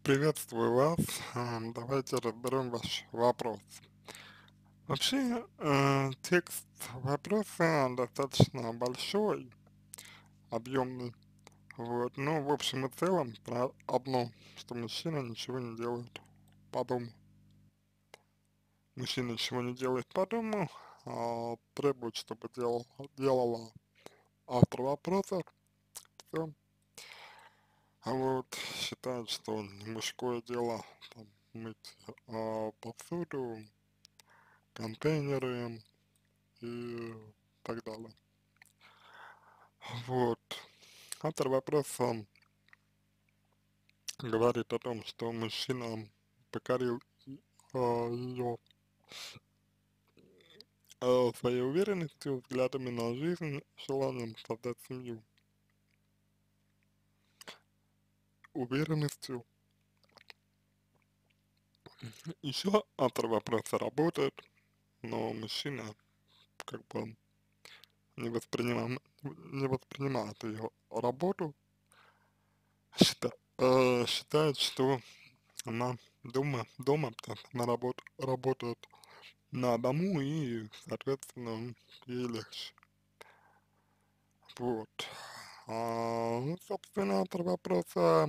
Приветствую вас. Давайте разберем ваш вопрос. Вообще, текст вопроса достаточно большой, объемный. Вот, но в общем и целом про одно, что мужчина ничего не делает по дому. Мужчина ничего не делает по дому, требует, чтобы делала автор вопроса. Все. А вот считает, что не мужское дело там, мыть посуду, контейнеры и так далее. Вот. Автор вопроса говорит о том, что мужчина покорил ее своей уверенностью, взглядами на жизнь, желанием создать семью. Уверенностью. Еще автор вопроса работает, но мужчина как бы не воспринимает ее работу, считает, что она дома, потому что она работает на дому и, соответственно, ей легче. Вот. Ну, собственно, автор вопроса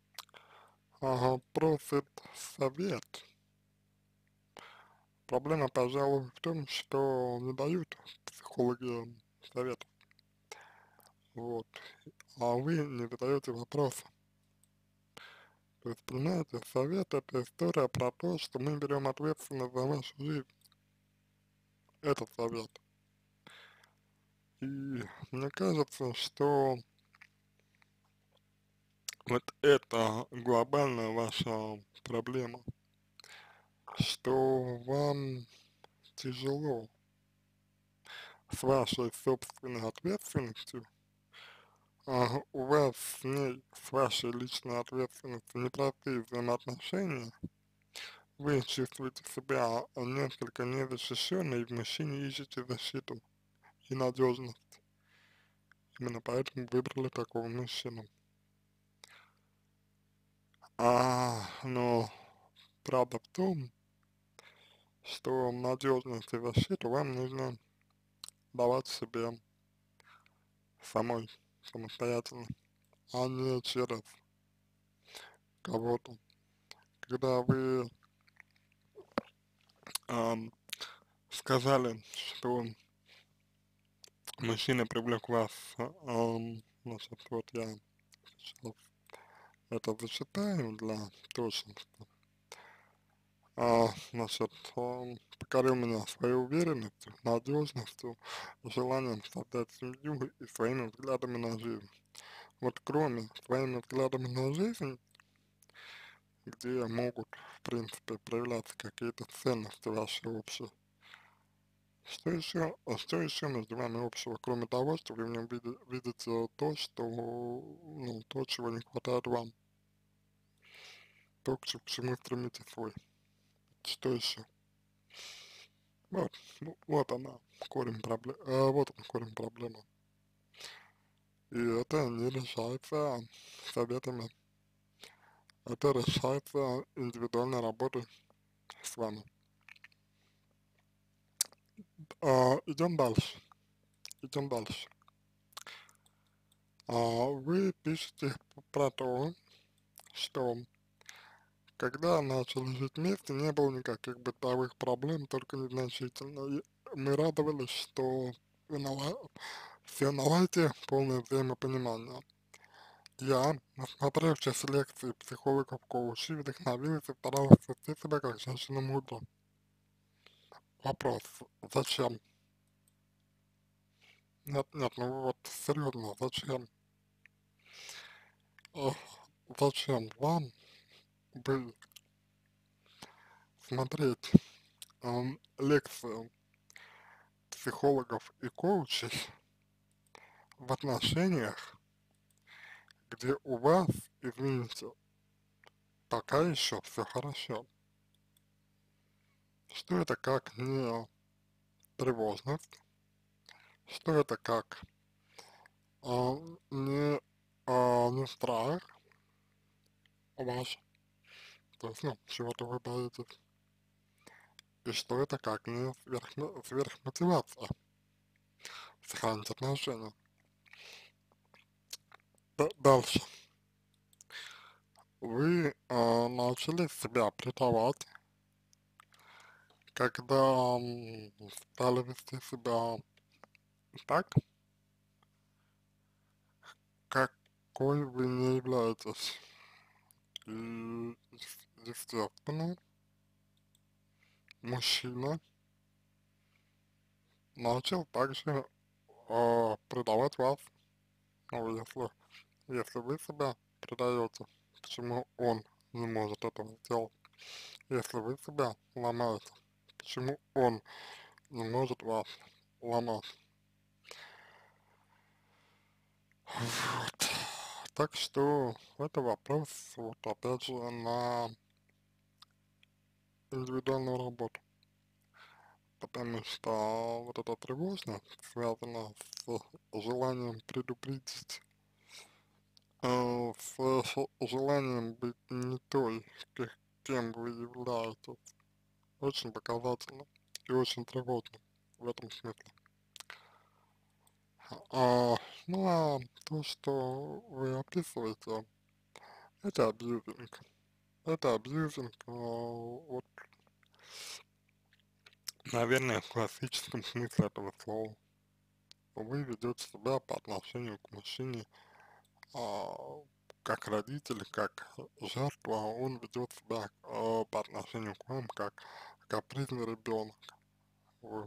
просит совет. Проблема, пожалуй, в том, что не дают психологи совет. Вот. А вы не задаете вопроса. То есть, понимаете, совет — это история про то, что мы берем ответственность за нашу жизнь. Это совет. И мне кажется, что вот это глобальная ваша проблема, что вам тяжело с вашей собственной ответственностью, у вас с ней, с вашей личной ответственностью непростые взаимоотношения, вы чувствуете себя несколько незащищенной, и в мужчине ищете защиту и надежность. Именно поэтому выбрали такого мужчину. Но правда в том, что надежность и защиту вам нужно давать себе самой, самостоятельно, а не через кого-то. Когда вы ам, сказали, что мужчина привлек вас, значит, вот я сейчас это зачитаю для точности. Значит, он покорил меня своей уверенностью, надежностью, желанием создать семью и своими взглядами на жизнь. Вот кроме своими взглядами на жизнь, где могут, в принципе, проявляться какие-то ценности ваши общие. Что еще между вами общего, кроме того, что вы в нем видите то, что, ну, то, чего не хватает вам, то, к чему стремитесь вы. Что еще? Вот, вот она, вот он, корень проблемы. И это не решается советами, это решается индивидуальной работой с вами. Идем дальше, идем дальше. Вы пишете про то, что когда начали жить вместе, не было никаких бытовых проблем, только незначительно. И мы радовались, что все наладите, полное взаимопонимание. Я, насмотревшись лекций психологов-коучей, вдохновился и старался вести себя как женщина мудро. Вопрос, зачем? Нет, ну вот серьезно, зачем? Э, Зачем вам бы смотреть лекции психологов и коучей в отношениях, где у вас, извините, пока еще все хорошо? Что это как не тревожность? Что это как а, не, не страх ваш? То есть, ну, чего-то вы боитесь. И что это как не сверхмотивация сохранить отношения. Дальше. Вы начали себя предавать, когда стали вести себя так, какой вы не являетесь. И, естественно, мужчина начал также предавать вас. Ну, если вы себя предаете, почему он не может этого сделать? Если вы себя ломаете, почему он не может вас ломать? Вот. Так что это вопрос, вот опять же, на индивидуальную работу. Потому что вот эта тревожность связана с желанием предупредить, с желанием быть не той, кем вы являетесь. Очень показательно и очень тревожно в этом смысле. А, ну а то, что вы описываете, это абьюзинг. Это абьюзинг, вот, наверное, в классическом смысле этого слова. Вы ведете себя по отношению к мужчине а, как родитель, как жертва, а он ведет себя по отношению к вам как капризный ребенок. Вот.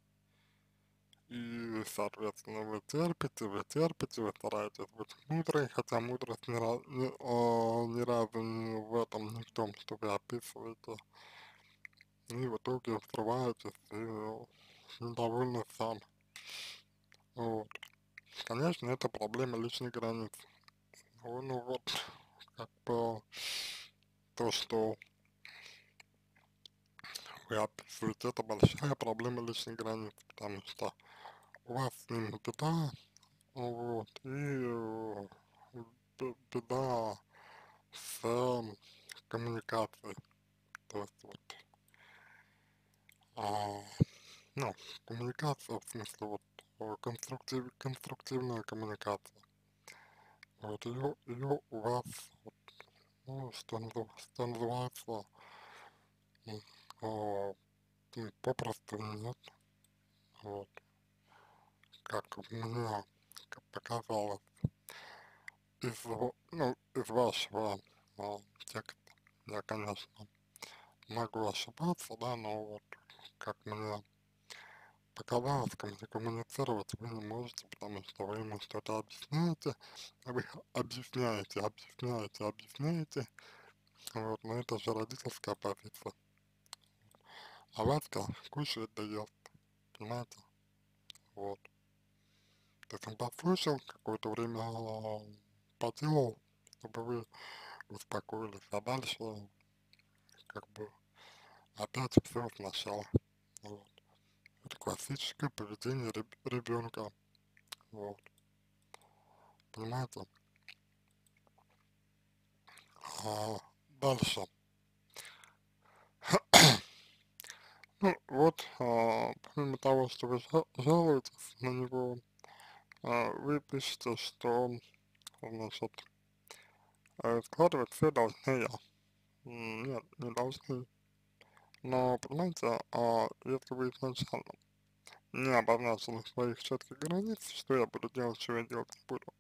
И, соответственно, вы стараетесь быть мудрой, хотя мудрость ни разу не в этом, не в том, что вы описываете. И в итоге взрываетесь и недовольны сами. Вот. Конечно, это проблема личной границы. Ну вот, как бы то, что вы описываете, это большая проблема личной границы, потому что у вас с ним беда, вот, и беда с коммуникацией, то есть вот, а, ну, коммуникация в смысле вот конструктивная коммуникация, вот, ее у вас, вот, ну, что называется, м, а, попросту нет, вот, как мне показалось из вашего текста. Я, конечно, могу ошибаться, да, но вот как мне показалось, коммуницировать вы не можете, потому что вы ему что-то объясняете, вы объясняете, вот, но это же родительская позиция. А Васька кушает да ест, понимаете, вот. То есть он послушал, какое-то время поделал, чтобы вы успокоились, а дальше как бы опять все сначала. Вот. Это классическое поведение ребенка. Вот. Понимаете? А дальше. Ну вот, помимо того, что вы жалуетесь на него, вы пишете, что, значит, складывать все должны я. Нет, не должны. Но, понимаете, если вы изначально не обозначили своих четких границ, что я буду делать, что я делать не буду,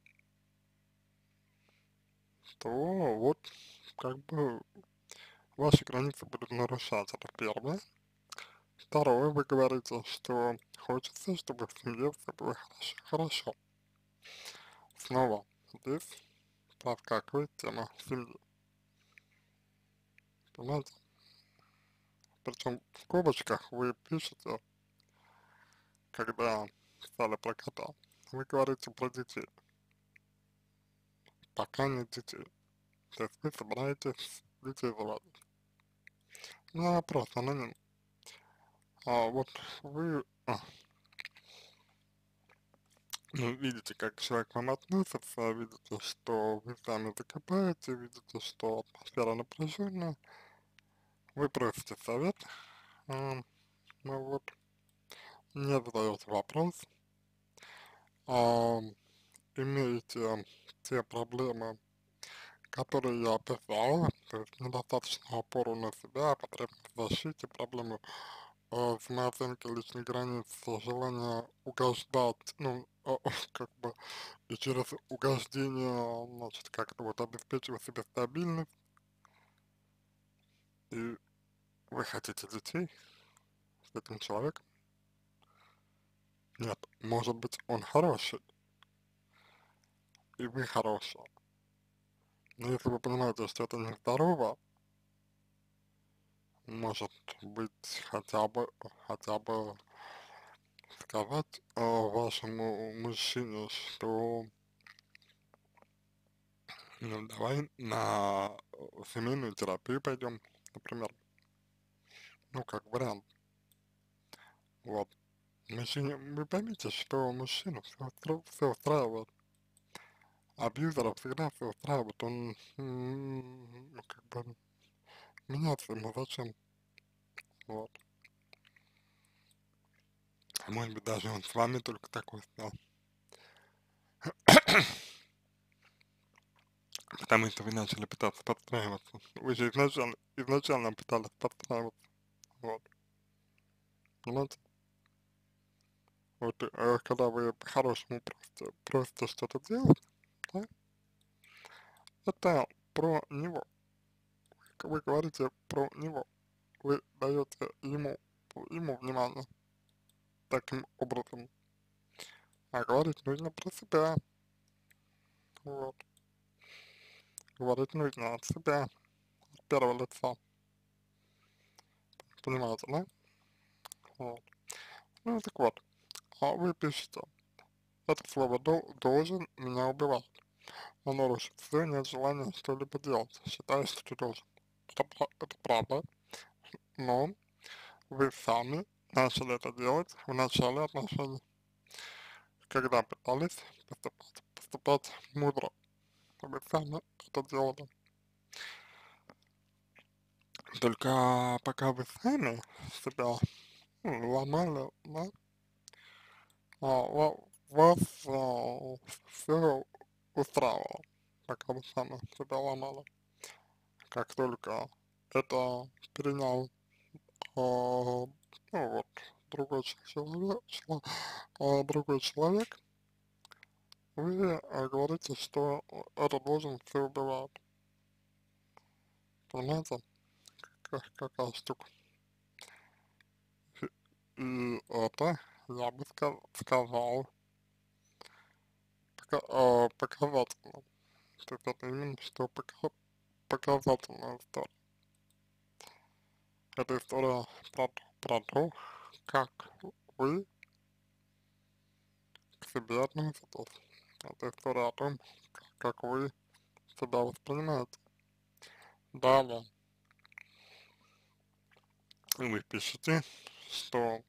то вот, как бы, ваши границы будут нарушаться, это первое. Второе, вы говорите, что хочется, чтобы в семье все было хорошо. Снова здесь проскакивает тема семьи, понимаете? Причем в скобочках вы пишете, когда писали про кота, вы говорите про детей, пока нет детей. То есть вы собираетесь детей заводить. Ну, вопрос аноним. Вот вы ну, видите, как человек к вам относится, видите, что вы сами закопаете, видите, что атмосфера напряженная, вы просите совет, ну вот, не задаете вопрос, а, имеете те проблемы, которые я описал, то есть недостаточную опору на себя, потребность в защите, проблемы самооценки личных границ, желание угождать, ну, как бы, и через угождение, значит, как-то вот обеспечивать себе стабильность, и вы хотите детей с этим человеком? Нет, может быть, он хороший, и вы хорошая, но если вы понимаете, что это нездорово, может быть, хотя бы сказать вашему мужчине, что ну давай на семейную терапию пойдем, например, ну как вариант, вот. Мужчине, вы поймите, что мужчину все устраивает, абьюзера всегда все устраивает, он, ну как бы, меняться ему зачем, вот. А может быть даже он с вами только такой стал, потому что вы начали пытаться подстраиваться, вы же изначально пытались подстраиваться, вот, понимаете? Вот, когда вы по-хорошему просто что-то делаете, да, это про него. Вы говорите про него. Вы даете ему внимание таким образом. А говорить нужно про себя. Вот. Говорить нужно от себя, от первого лица. Понимаете, да? Вот. Ну так вот, а вы пишете, это слово должен меня убивать. Оно рушит все, нет желания что-либо делать. Считаю, что ты должен. Это правда, но вы сами начали это делать в начале отношений, когда пытались поступать мудро. Вы сами это делали. Только пока вы сами себя ломали, да, вас все устраивало, пока вы сами себя ломали. Как только это перенял, ну вот, другой другой человек, вы говорите, что это должен все убивать. Понимаете, какая штука? И это, я бы сказал, показательно. То есть это именно что показательная история. Это история про то, как вы к себе относитесь. Это история о том, как вы себя воспринимаете. Далее, вы пишете, что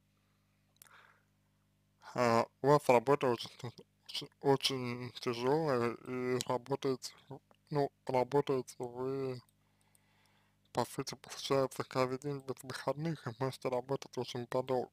у вас работа очень тяжелая и работаете, ну, работаете вы, по сути, получается, каждый день без выходных и можете работать очень подолгу.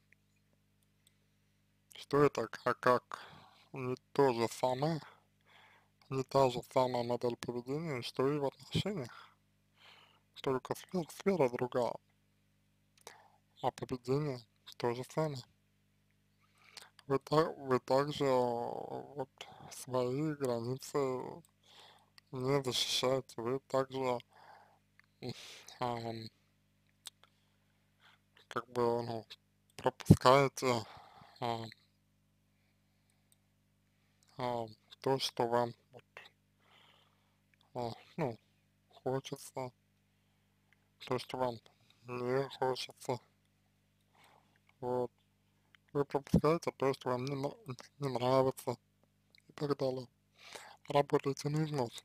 Что это как не то же самое, не та же самая модель поведения, что и в отношениях, только сфера другая, а поведение то же самое. Вы также вот свои границы не защищаете, вы также ам, как бы, ну, пропускаете а, а, то, что вам вот, ну, хочется, то, что вам не хочется, вот. Вы пропускаете то, что вам не нравится и так далее. Работаете на износ,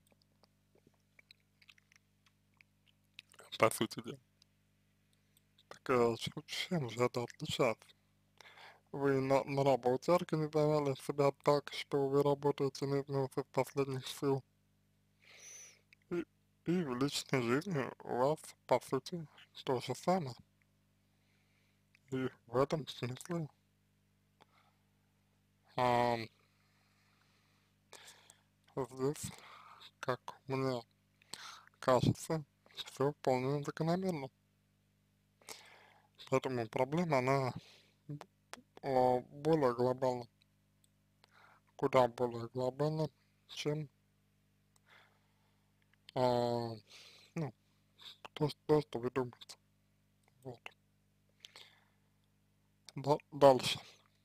по сути дела. Так чем же это отличается? Вы на работе организовали себя так, что вы работаете на износ из последних сил, И в личной жизни у вас, по сути, то же самое. И в этом смысле, а, здесь, как мне кажется, все вполне закономерно. Поэтому проблема, она более глобальна, куда более глобальна, чем, а, ну, то, что вы думаете. Вот. Дальше.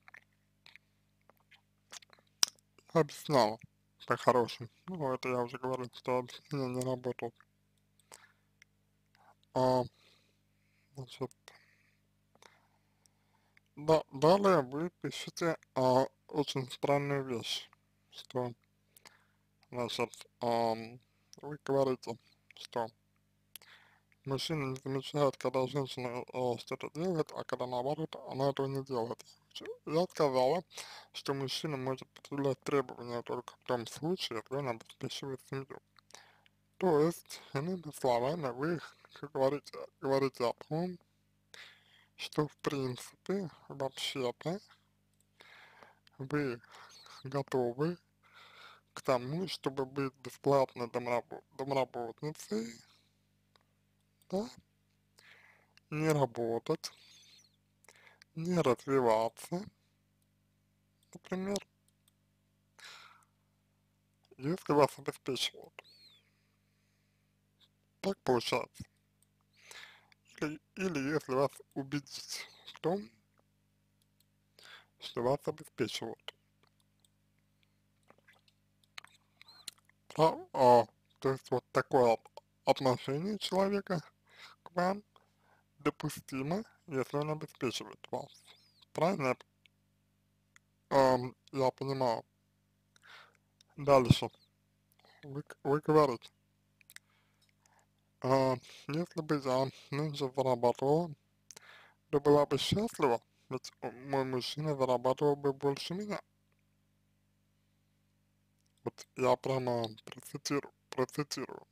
Объясняла по-хорошему. Ну, это я уже говорил, что объяснение не работает. А, значит, далее вы пишете очень странную вещь, что, значит, вы говорите, что мужчина не замечает, когда женщина что-то делает, а когда наоборот, она этого не делает. Я сказала, что мужчина может предъявлять требования только в том случае, если он обеспечивает семью. То есть, иными словами, вы говорите о том, что в принципе, вообще-то, вы готовы к тому, чтобы быть бесплатной домработницей, да, не работать, не развиваться, например, если вас обеспечивают. Так получается. Или если вас убедить в том, что вас обеспечивают. То есть вот такое отношение человека к вам допустимо, если он обеспечивает вас. Правильно я понимаю? Дальше. Вы говорите, а, если бы я меньше зарабатывала, то была бы счастлива, ведь мой мужчина зарабатывал бы больше меня. Вот я прямо процитирую.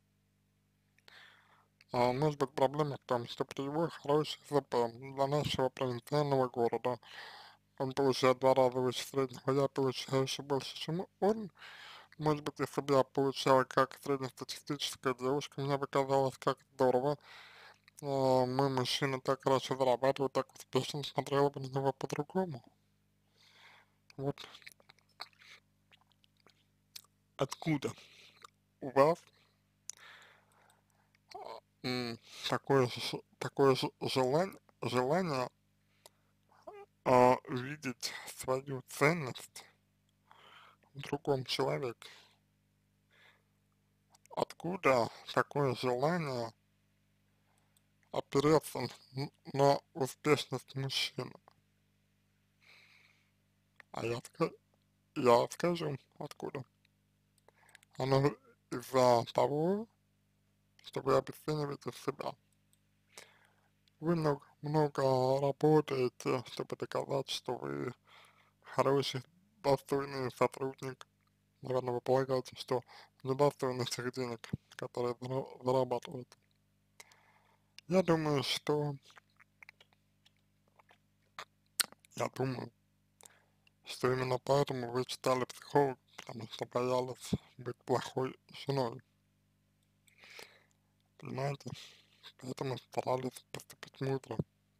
Может быть, проблема в том, что при его хорошей ЗП для нашего провинциального города он получает в 2 раза выше среднего, я получаю еще больше, чем он. Может быть, если бы я получала как среднестатистическая девушка, мне бы казалось, как здорово, мой мужчина так хорошо зарабатывает, так успешно, смотрела бы на него по-другому. Вот откуда у вас желание видеть свою ценность в другом человеке. Откуда такое желание опереться на успешность мужчины? А я скажу, откуда. Оно из-за того, что вы обесцениваете себя. Вы много работаете, чтобы доказать, что вы хороший, достойный сотрудник. Наверное, вы полагаете, что недостойны всех денег, которые зарабатываете. Я думаю, что, я думаю, что именно поэтому вы читали психолог, потому что боялись быть плохой женой, понимаете? Поэтому старались поступить мудро.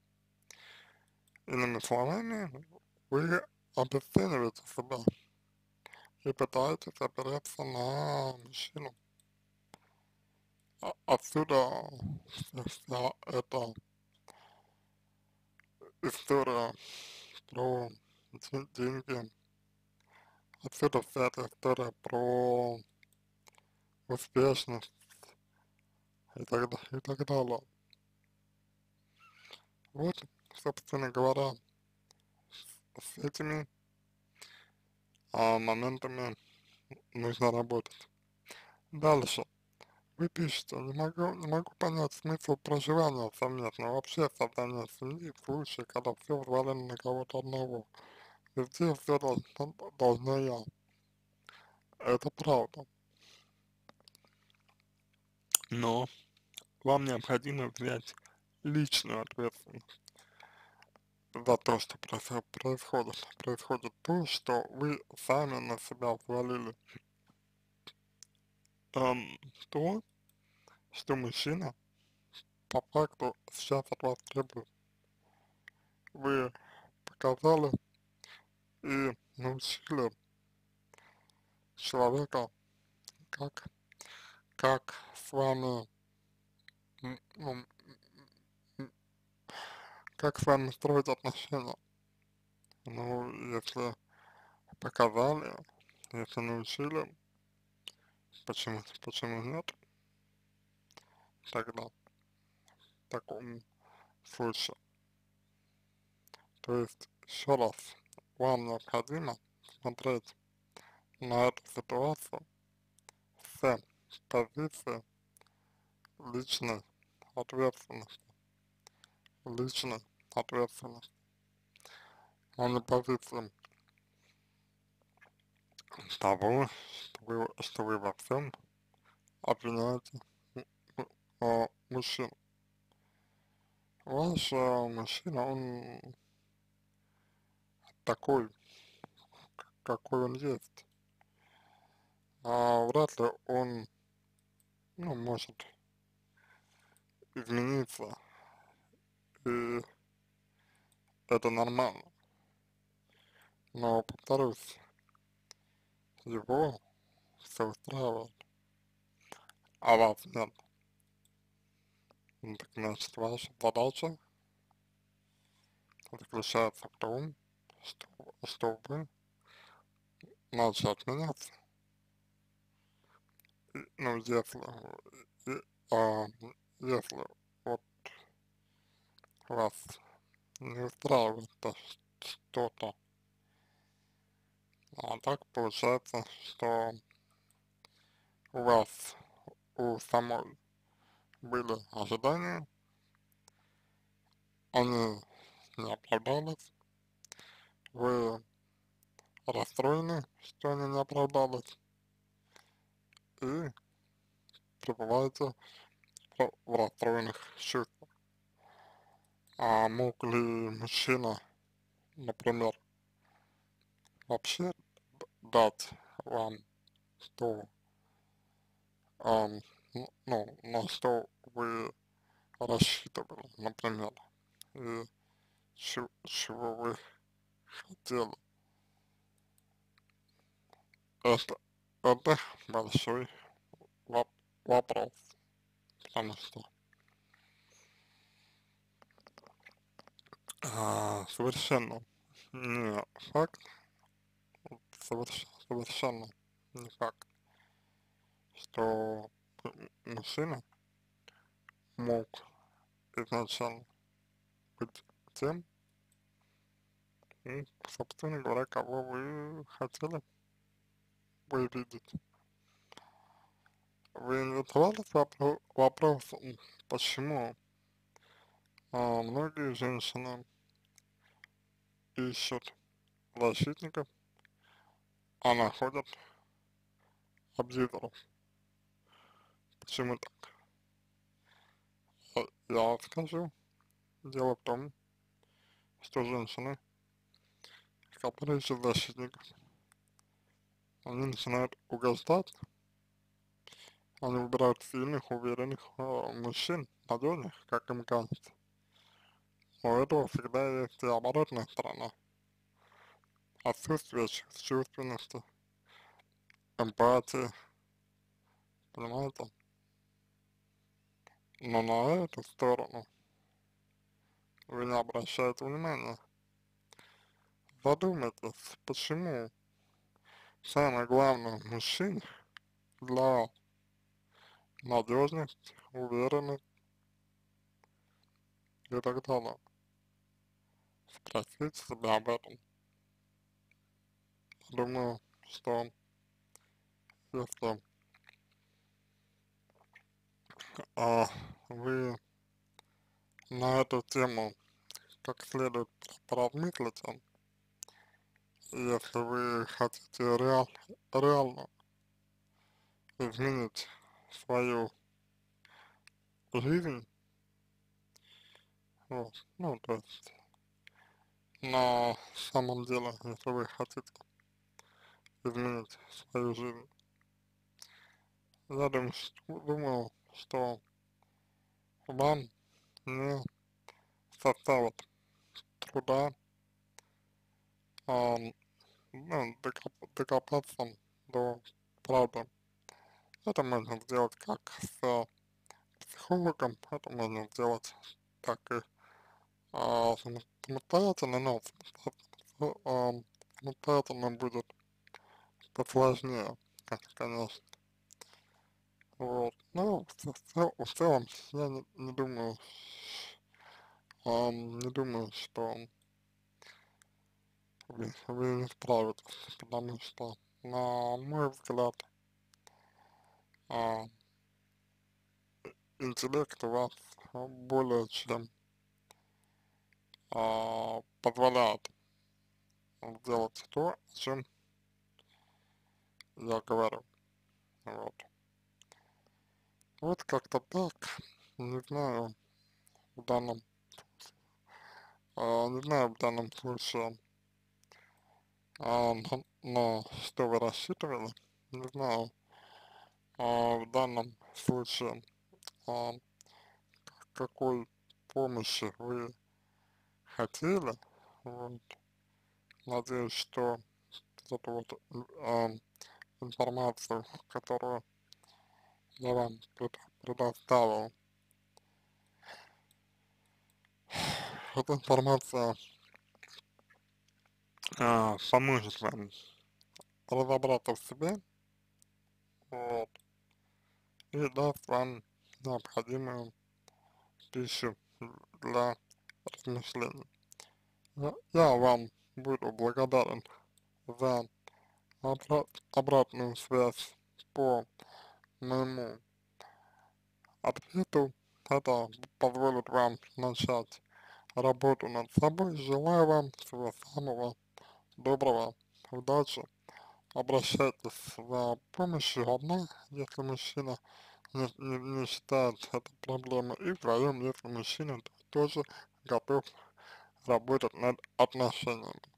Иными словами, вы обесцениваете себя и пытаетесь опереться на мужчину. Отсюда вся эта история про деньги, отсюда вся эта история про успешность и так далее. Вот, собственно говоря, с этими моментами нужно работать. Дальше. Вы пишете, не могу понять смысл проживания совместно, вообще создания семьи в случае, когда все взвалено на кого-то одного. Везде все должна я. Это правда. но вам необходимо взять личную ответственность за то, что происходит. Происходит то, что вы сами на себя взвалили то, что мужчина по факту сейчас от вас требует. Вы показали и научили человека, как, как с вами, ну, как с вами строить отношения. Ну, если показали, если научили, почему нет тогда в таком случае. То есть, еще раз, вам необходимо смотреть на эту ситуацию с позиции личной ответственности, личной ответственности, а не позиции того, что вы во всем обвиняете мужчину. Ваш мужчина, он такой, какой он есть. Вряд ли он, ну, может измениться, и это нормально. Но, повторюсь, его все устраивает, а вас нет. Ну, так значит, ваша задача заключается в том, чтобы начать меняться. Ну, и, а, если вот вас не устраивает что-то, а так получается, что у вас, у самой были ожидания, они не оправдались, вы расстроены, что они не оправдались, и пребываете в расстроенных чувствах. А мог ли мужчина, например, вообще дать вам то, ну, на что вы рассчитывали, например, и чего вы хотели? Это, это большой воп- вопрос, потому что совершенно не факт, совершенно не факт, что мужчина мог изначально быть тем, собственно говоря, кого вы хотели бы видеть. Вы не задавались вопросом, почему многие женщины ищут защитников, а находят абьюзеров? Почему так? Я скажу, дело в том, что женщины, которые ищут защитников, они начинают угождать, они выбирают сильных, уверенных мужчин, надежных, как им кажется. Но у этого всегда есть и оборотная сторона. Отсутствие чувственности, эмпатии, понимаете? Но на эту сторону вы не обращаете внимания. Задумайтесь, почему самое главное в мужчине для вас надежность, уверенность и так далее. Спросите себя об этом. Думаю, что если а, вы на эту тему как следует поразмыслите, если вы хотите реально изменить свою жизнь, вот, ну, то есть, на самом деле, если вы хотите изменить свою жизнь, я думаю, что вам не составит труда, ам, ну, докопаться до правды. Это можно сделать как с психологом, это можно сделать так и самостоятельно, но самостоятельно будет посложнее, конечно. Вот. Ну, в целом, я не думаю, не думаю, что вы не справитесь, потому что, на мой взгляд, а, интеллект у вас более чем позволяет сделать то, о чем я говорю. Вот. Вот как-то так, не знаю, в данном, не знаю в данном случае, на что вы рассчитывали, не знаю, в данном случае, а, какой помощи вы хотели, вот, надеюсь, что вот эту вот, информацию, которую я вам предоставил, эта информация, поможет вам разобраться в себе, вот, и даст вам необходимую пищу для размышлений. Я вам буду благодарен за обратную связь по моему ответу. Это позволит вам начать работу над собой. Желаю вам всего самого доброго, удачи. Обращайтесь за помощью одна, если мужчина не считает это проблемой, и вдвоем, если мужчина тоже готов работать над отношениями.